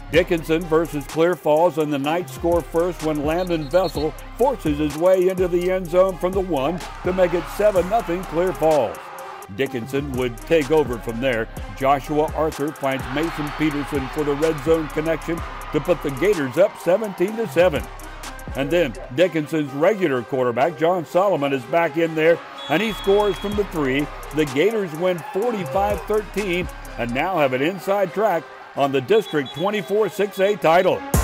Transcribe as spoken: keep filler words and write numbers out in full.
Dickinson versus Clear Falls, and the Knights score first when Landon Vessel forces his way into the end zone from the one to make it seven nothing Clear Falls. Dickinson would take over from there. Joshua Arthur finds Mason Peterson for the red zone connection to put the Gators up seventeen to seven. And then Dickinson's regular quarterback, John Solomon, is back in there, and he scores from the three. The Gators win forty-five thirteen and now have an inside track on the District twenty-four six A title.